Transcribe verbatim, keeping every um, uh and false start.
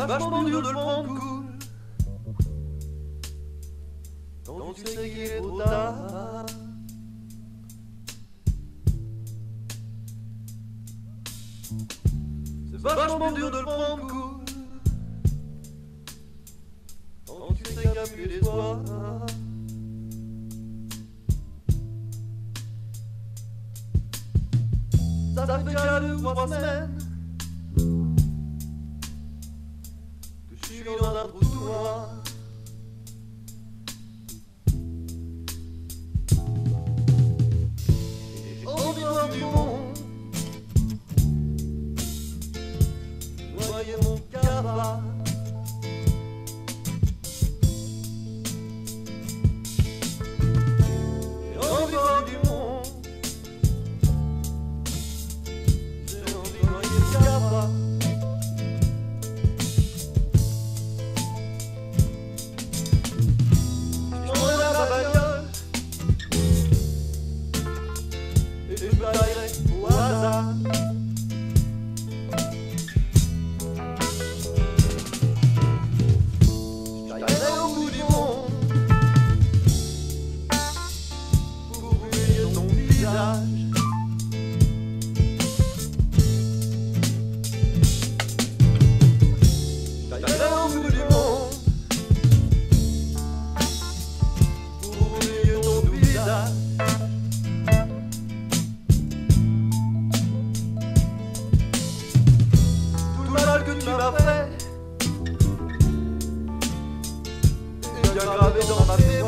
vachement dur de le prendre cool. Quand tu sais qu'il est trop tard. C'est vachement dur de le prendre cool. Quand tu sais qu'il n'y a plus d'espoir. Ça fait déjà deux ou trois semaines que je suis dans un trou noir. Et j'ai envie de voir du monde noyer mon cavale. J'ai envie de voir du monde, j'ai envie de noyer le cavale. Je prendrai la bagnole et je balayerai au hasard. J'aillerai au bout du monde pour brûler ton visage. J'aillerai au bout du monde pour brûler ton visage. Tout le mal que tu m'as fait est bien gravé dans ma vie.